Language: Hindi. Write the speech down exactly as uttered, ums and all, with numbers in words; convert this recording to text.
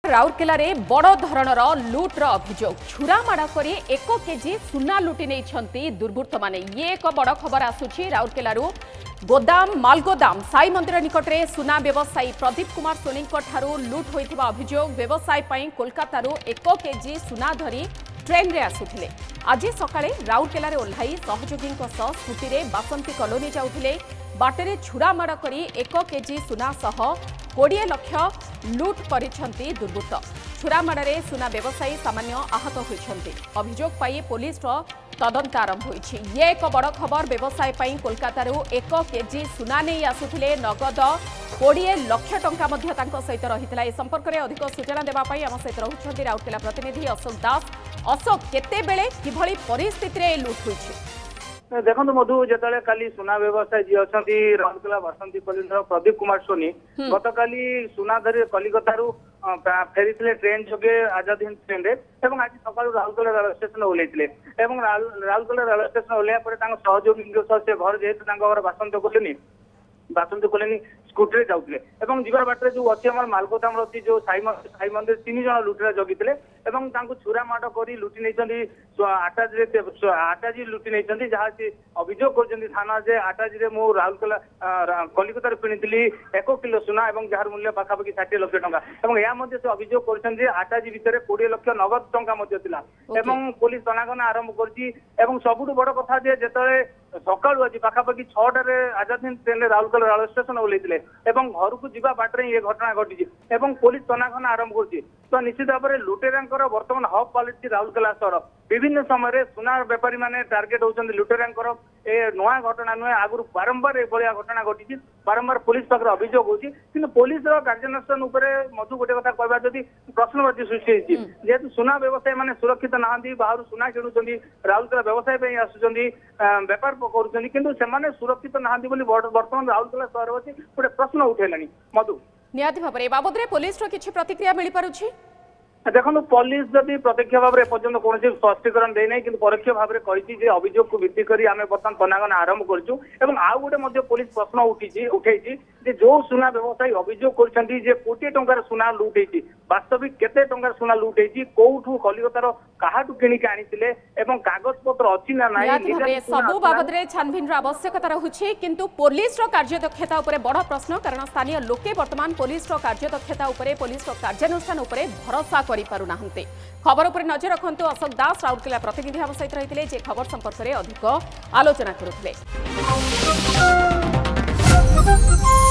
राउरकेला रे बड़ धरणर लुट्र अभियोग छुरामाड़ कर एक केजी सुना लुटि नहीं दुर्बृत्त माने ये एक बड़ खबर आसुची राउरकेलारू गोदाम मालगोदाम साई मंदिर निकट में सुना व्यवसायी प्रदीप कुमार सोनी लुट होइथिबा अभियोग व्यवसाय पई कोलकातारू एक केजी सुना धरी ट्रेन रे आसुथिले आज सकाळे राउरकेला रे ओल्हाई सहयोगी स्कूटी रे बासंती कॉलोनी जाउथिले बाटरे छुरामाड़ करी एक केजी सुना सह कोड़े लक्ष लुट करिसेंती दुर्बृत्त छुरामाड़े सुना व्यवसायी सामान्य आहत होइछंती अभियोग पाई पुलिस तदंत आरंभ होइछि ये एक बड़ खबर व्यवसाय पाई कोलकातारू एक केजी सुना नहीं आसुथिले नगद कोड़े लक्ष टंका मध्य तांको सहित रहितला ए संपर्क में अधिक सूचना देबा पाई आम सहित रहुछंती राउरकेला प्रतिनिधि अशोक दास अशोक केते बेले किभଳି परिस्थिति रे लुट होइछि देखो मधु जो काली सुना व्यवसायी जी अच्छा राउरकेला बसंती कॉलोनी प्रदीप कुमार सोनी गत काली सुना धरी कलिकतारू फेरी ट्रेन जोगे आजाद हिंद ट्रेन रे एवं आज सका राउरकेला रेलवे स्टेशन ओल्लैथिले एवं राउरकेला रेलवे स्टेशन ओल्लैया सहयोगी से घर जेहेतु Basant colony Basant colony scooty जाऊे और जीवार बाटर जो अच्छी आम मालगोदाम अच्छी जो साई साई मंदिर तीन जन लुटेरा जगिते छुरा माड़ कर लुटि नहीं आटाजी आटाजी लुटि नहीं जहाँ सी अभियोग कर थाना जे आटाजी मु राउरकेला कलिकतार किणी एक किलो सुना और जार मूल्य पाखापाखि षाठी लक्ष टंका और यह से अभियोग कर आटाजी भितर कोड़े लक्ष नगद टंका पुलिस तनाघना आरंभ कर सबुठ बड़ कथा जे सका आज पाखापाखि छटार Azad Hind train Rourkela railway station ओल्लैथिले एवं घर को जीवा बाटर ये घटना घटी पुलिस तनाघना आरंभ कर तो निश्चित भाव में लुटेरांकर बर्तमान हब पलटि राउरकेला सहर विभिन्न समय सुना बेपारी माने टार्गेट होती लुटेरांकर ए नुआ घटना नुहे आगु बारंबार यह घटना घटी बारंबार पुलिस पाखे अभियोग होती कि पुलिस कार्यानुष्ठान मधु गोटे कथा कहवा जदि प्रश्नवाची सृष्टि जेहेतु सुना व्यवसायी मैंने सुरक्षित नहांती बाहर सुना किणुंट राउरकेला व्यवसाय आसुंच बेपार करुँच कि सुरक्षित नहांती बर्तमान राउरकेला सहर अच्छी गोटे प्रश्न उठेला मधु निहाती भाव में बाबद पुलिस किसी प्रतिक्रिया मिल पारुछि देखो पुलिस जदि प्रत्यक्ष भाव में पर्यटन कौन स्पष्टीकरण देना कि परोक्ष भाव में कही अभियोग को भित्ति कर आम बर्तमान तनाघना आरंभ करूँ आउ गोटे पुलिस प्रश्न उठी उठे जो सुना व्यवसायी अभियोग कर कोटी टंकार सुना लुट होती वास्तविक केते टंकार सुना लुट होती कौठू कलिकतार काहाठू किणिक आनीथिले एवं कागज पत्र अच्छी ना नहीं सबु बाबद छानभिन आवश्यकता रहुछि किंतु पुलिस कार्यदक्षता उपरे बड़ प्रश्न कारण स्थानीय लोके वर्तमान पुलिस कार्यदक्षता उपरे पुलिस कार्यानुष्ठान उपरे भरोसा करि पारु नाहंते खबर उपरे नजर रखंतु अशोक दास राउरकेला प्रतिनिधि हम सहित रहितले जे खबर संपर्क में अधिक आलोचना करुथिले।